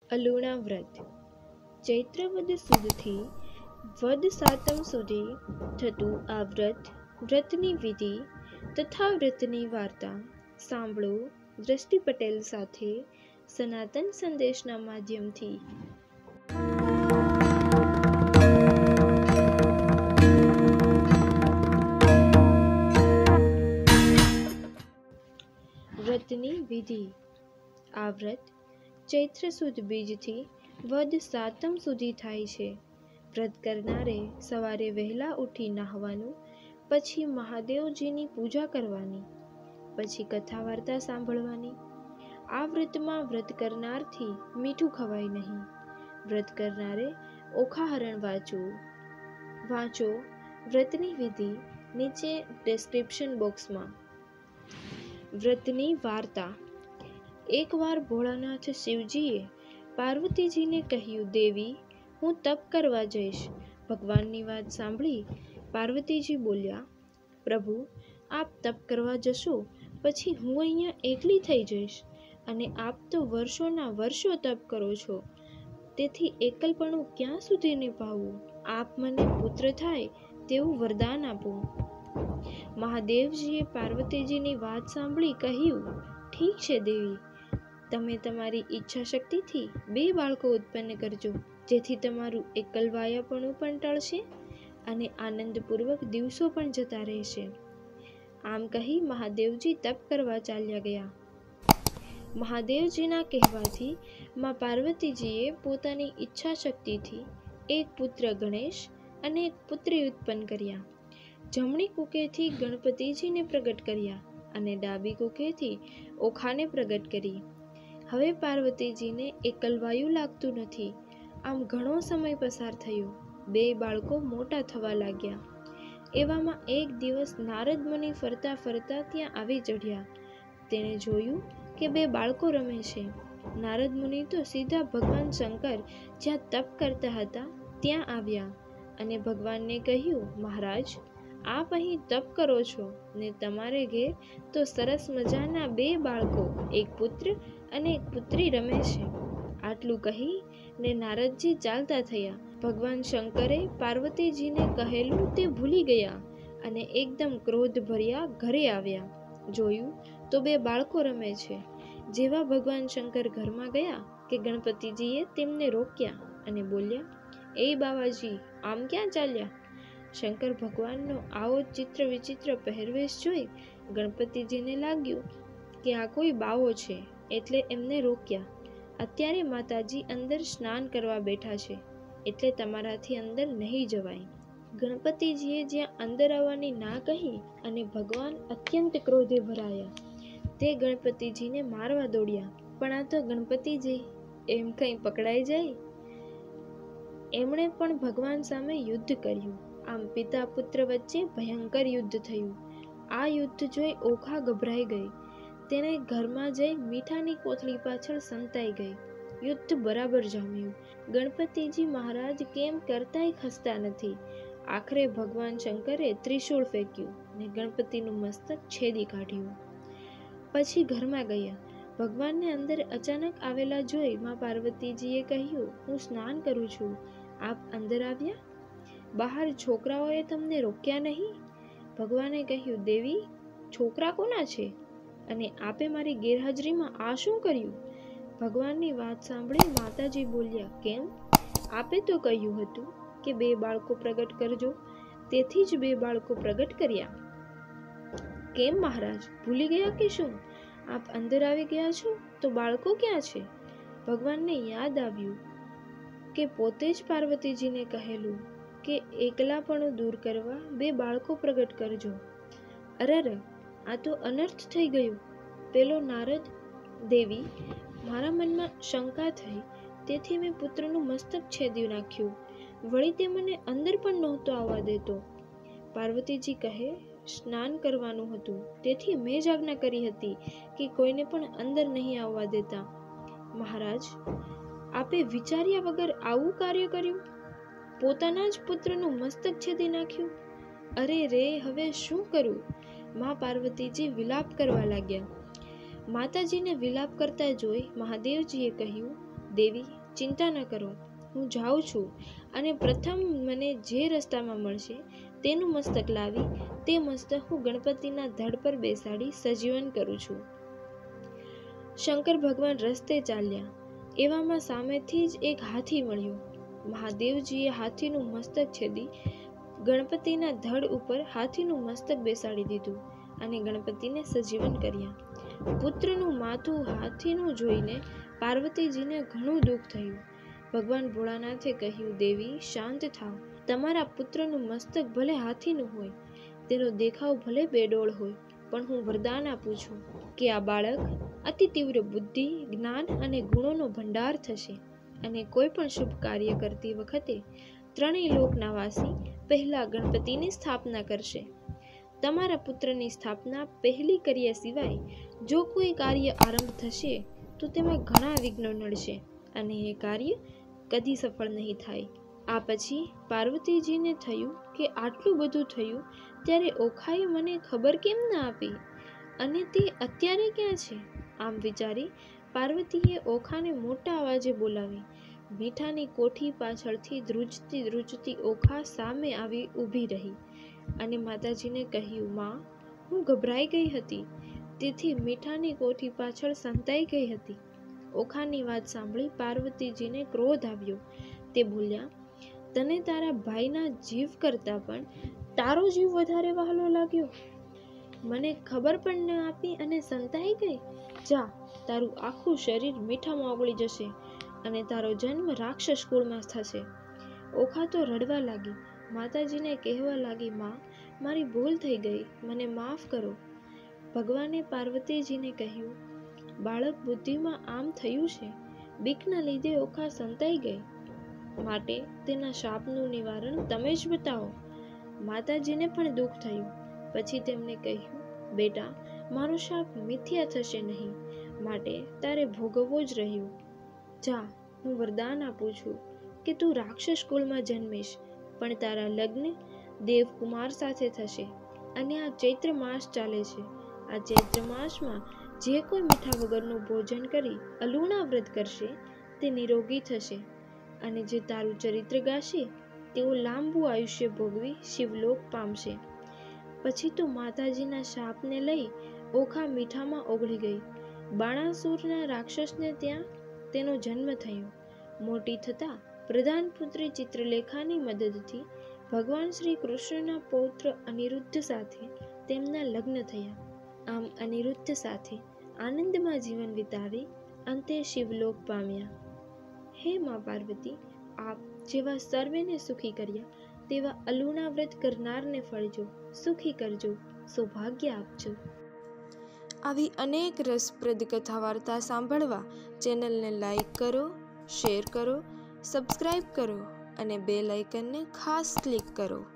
અલુણા વ્રત ચૈત્ર વદ સુદથી વદ સાતમ સુધી થતું આ વ્રતની વિધિ તથા વ્રતની વાર્તા સાંભળો દ્રષ્ટિ પટેલ સાથે સનાતન સંદેશના માધ્યમથી। વ્રતની વિધિ। આ વ્રત ચૈત્ર સુદ બીજથી વદ સાતમ સુધી થાય છે। વ્રત કરનારે સવારે વહેલા ઉઠી નહાવાનું, પછી મહાદેવજીની પૂજા કરવાની, પછી કથા વાર્તા સાંભળવાની। આ વ્રતમાં વ્રત કરનારથી મીઠું ખવાય નહીં। વ્રત કરનારે ઓખાહરણ વાંચો। વ્રતની વિધિ નીચે ડિસ્ક્રિપ્શન બોક્સમાં। વ્રતની વાર્તા। એકવાર ભોળાનાથ શિવજીએ પાર્વતીજીને કહ્યું, દેવી, હું તપ કરવા જઈશ। ભગવાનની વાત સાંભળી પાર્વતીજી બોલ્યા, પ્રભુ, આપ તપ કરવા જશો પછી હું અહીંયા એકલી થઈ જઈશ, અને આપ તો વર્ષોના વર્ષો તપ કરો છો, તેથી એકલપણું ક્યાં સુધી નિભાવવું? આપ મને પુત્ર થાય તેવું વરદાન આપો। મહાદેવજીએ પાર્વતીજીની વાત સાંભળી કહ્યું, ઠીક છે દેવી, તમે તમારી ઈચ્છા શક્તિથી 2 બાળકો ઉત્પન્ન કરજો, જેથી તમારું એકલવાયાપણું પણ ટળશે અને આનંદપૂર્વક દિવસો પણ જતા રહેશે। આમ કહી મહાદેવજી તપ કરવા ચાલ્યા ગયા। મહાદેવજીના કહેવાથી મા પાર્વતીજીએ પોતાની ઈચ્છા શક્તિથી એક પુત્ર ગણેશ અને એક પુત્રી ઉત્પન્ન કર્યા। જમણી કુખેથી ગણપતિજીને પ્રગટ કર્યા અને ડાબી કુખેથી ઓખાને પ્રગટ કરી। હવે પાર્વતીજીને એકલવાયું લાગતું નથી। આમ ઘણો સમય પસાર થયો। 2 બાળકો મોટા થવા લાગ્યા। એવામાં એક દિવસ નારદ મુનિ ફરતા ફરતા ત્યાં આવી ચઢ્યા। તેણે જોયું કે 2 બાળકો રમે છે। નારદ મુનિ તો સીધા ભગવાન શંકર જ્યાં તપ કરતા હતા ત્યાં આવ્યા અને ભગવાનને કહ્યું, મહારાજ, આપ અહીં તપ કરો છો ને તમારે ઘેર તો સરસ મજાના 2 બાળકો, એક પુત્ર અને એક પુત્રી રમે છે। આટલું કહી ને નારદજી ચાલતા થયા। ભગવાન શંકરે પાર્વતીજીને કહેલું તે ભૂલી ગયા અને એકદમ ક્રોધ ભર્યા ઘરે આવ્યા। જોયું તો 2 બાળકો રમે છે। જેવા ભગવાન શંકર ઘરમાં ગયા કે ગણપતિજીએ તેમને રોક્યા અને બોલ્યા, એ બાવાજી, આમ ક્યાં ચાલ્યા? શંકર ભગવાનનો આવો ચિત્ર વિચિત્ર પહેરવેશ જોઈ ગણપતિજીને લાગ્યું કે આ કોઈ બાવો છે, એટલે એમને રોક્યા। અત્યારે માતાજી અંદર સ્નાન કરવા બેઠા છે, એટલે તમારાથી અંદર નહીં જવાય। ગણપતિજીએ જ્યાં અંદર આવવાની ના કહી અને ભગવાન અત્યંત ક્રોધે ભરાયા। તે ગણપતિજીને મારવા દોડ્યા, પણ આ તો ગણપતિજી એમ કંઈ પકડાઈ જાય? એમણે પણ ભગવાન સામે યુદ્ધ કર્યું। આમ પિતા પુત્ર વચ્ચે ભયંકર યુદ્ધ થયું। આ યુદ્ધ જોઈ ઓખા ગભરાઈ ગઈ। તેણે ઘરમાં જઈ મીઠાની કોથળી પાછળ સંતાઈ ગઈ। યુદ્ધ બરાબર જામ્યું। ગણપતિજી મહારાજ કેમ કરતાંય ખસતા નથી। આખરે ભગવાન શંકરે ત્રિશૂળ ફેંક્યું ને ગણપતિનું મસ્તક છેદી કાઢ્યું। પછી ઘરમાં ગયા। ભગવાનને અંદર અચાનક આવેલા જોઈ મા પાર્વતીજીએ કહ્યું, હું સ્નાન કરું છું, આપ અંદર આવ્યા? બહાર છોકરાઓએ તમને રોક્યા નહીં? ભગવાને કહ્યું, દેવી, છોકરા કોના છે અને આપે મારી ગેરહાજરીમાં આ શું કર્યું? ભગવાનની વાત સાંભળી માતાજી બોલ્યા, કેમ? આપે તો કહ્યું હતું કે 2 બાળકો પ્રગટ કરજો, તેથી જ 2 બાળકો પ્રગટ કર્યા। કેમ મહારાજ, ભૂલી ગયા કે શું? આપ અંદર આવી ગયા છો તો બાળકો ક્યાં છે? ભગવાનને યાદ આવ્યું કે પોતે જ પાર્વતીજીને કહેલું કે એકલાપણું દૂર કરવા 2 બાળકો પ્રગટ કરજો। અરર, આ તો અનર્થ થઈ ગયું। પેલો નારદ, દેવી, મારા મનમાં શંકા થઈ, તેથી મેં પુત્રનું મસ્તક છેદી નાખ્યું। વળી તે મને અંદર પણ નહોતો આવવા દેતો। પાર્વતીજી કહે, સ્નાન કરવાનું હતું, તેથી મેં જ આજ્ઞા કરી હતી કે કોઈને પણ અંદર નહીં આવવા દેતા। મહારાજ, આપે વિચાર્યા વગર આવું કાર્ય કર્યું? પોતાના જ પુત્રનું મસ્તક છેદી નાખ્યું? અરે રે, હવે શું કરું? મા પાર્વતીજી વિલાપ કરવા લાગ્યા। માતાજીને વિલાપ કરતા જોઈ મહાદેવજીએ કહ્યું, દેવી, ચિંતા ન કરો, હું જાઉં છું અને પ્રથમ મને જે રસ્તામાં મળશે તેનું મસ્તક લાવી તે મસ્તક હું ગણપતિના ધડ પર બેસાડી સજીવન કરું છું. શંકર ભગવાન રસ્તે ચાલ્યા, એવામાં સામેથી જ એક હાથી મળ્યો. મહાદેવજીએ હાથીનું મસ્તક છેદી ગણપતિના ધડ ઉપર હાથીનું મસ્તક બેસાડી દીધું અને ગણપતિને સજીવન કર્યા. પુત્રનું માથું હાથીનું જોઈને પાર્વતીજીને ઘણું દુઃખ થયું. ભગવાન ભોળાનાથે કહ્યું, દેવી શાંત થાવ. તમારા પુત્રનું મસ્તક ભલે હાથીનું હોય, તેનો દેખાવ ભલે બેડોળ હોય, પણ હું વરદાન આપું છું કે આ બાળક અતિ તીવ્ર બુદ્ધિ, જ્ઞાન અને ગુણોનો ભંડાર થશે અને કોઈ પણ શુભ કાર્ય કરતી વખતે ત્રણેય લોકના વાસી પહેલા ગણપતિની સ્થાપના કરશે. તમારા પુત્રની સ્થાપના પહેલી કર્યા સિવાય જો કોઈ કાર્ય આરંભ થશે તો તેમાં ઘણા વિઘ્નો નડશે અને એ કાર્ય કદી સફળ નહીં થાય. આ પછી પાર્વતીજીને થયું કે આટલું બધું થયું ત્યારે ઓખાએ મને ખબર કેમ ના આપી અને તે અત્યારે ક્યાં છે? આમ વિચારી પાર્વતીએ ઓખાને મોટા અવાજે બોલાવી. મીઠાની કોઠી પાછળથી ધ્રુજતી ધ્રુજતી ઓખા સામે આવી ઊભી રહી અને માતાજીને કહ્યું, માં, હું ગભરાઈ ગઈ હતી, તેથી મીઠાની કોઠી પાછળ સંતાઈ ગઈ હતી. ઓખાની વાત સાંભળી પાર્વતીજીને ક્રોધ આવ્યો. તે બોલ્યા, તને તારા ભાઈના જીવ કરતાં પણ તારો જીવ વધારે વહાલો લાગ્યો? મને ખબર પણ ન આપી અને સંતાઈ ગઈ? જા, તારું આખું શરીર મીઠામાં ઓગળી જશે અને તારો જન્મ રાક્ષસ કુળમાં થશે. ઓખા તો રડવા લાગી. માતાજીને કહેવા લાગી, માં, મારી ભૂલ થઈ ગઈ, મને માફ કરો. ભગવાને પાર્વતીજીને કહ્યું, બાળક, બુદ્ધિમાં આમ થયું છે, બીકના લીધે ઓખા સંતાઈ ગઈ, માટે તેના શાપનું નિવારણ તમે જ બતાવો. માતાજીને પણ દુઃખ થયું. પછી તેમને કહ્યું, બેટા, મારો શાપ મિથ્યા થશે નહીં, માટે તારે ભોગવવો જ રહ્યું. જા, હું વરદાન આપું છું કે તું રાક્ષસ કુળમાં જન્મીશ, પણ તારા લગ્ન દેવકુમાર સાથે થશે. અને આ ચૈત્ર માસ ચાલે છે. આ ચૈત્ર માસમાં જે કોઈ મીઠા વગરનું ભોજન કરી અલુણા વ્રત કરશે તે નિરોગી થશે અને જે તારું ચરિત્ર ગાશે તેઓ લાંબુ આયુષ્ય ભોગવી શિવલોક પામશે. પછી તો માતાજીના શાપને લઈ ઓખા મીઠામાં ઓગળી ગઈ. બાણાસુરના રાક્ષસને ત્યાં તેનો જન્મ થયો. મોટી થતાં પ્રધાન પુત્રી ચિત્રલેખાની મદદથી ભગવાન શ્રી કૃષ્ણના પૌત્ર અનિરુદ્ધ સાથે તેમના લગ્ન થયા. આમ અનિરુદ્ધ સાથે આનંદમાં જીવન વિતાવી અંતે શિવલોક પામ્યા. હે મા પાર્વતી, આપ જેવા સર્વેને સુખી કર્યા તેવા અલુણા વ્રત કરનારને ફળજો, સુખી કરજો, સૌભાગ્ય આપજો. આવી અનેક રસપ્રદ કથા વાર્તા સાંભળવા ચેનલને લાઈક કરો, શેર કરો, સબસ્ક્રાઈબ કરો અને બેલ આઇકનને ખાસ ક્લિક કરો.